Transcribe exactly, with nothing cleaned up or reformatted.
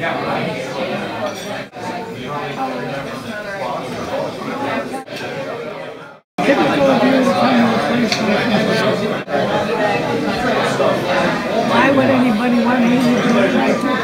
Typical of you come to a place like this. Why would anybody want to eat it right?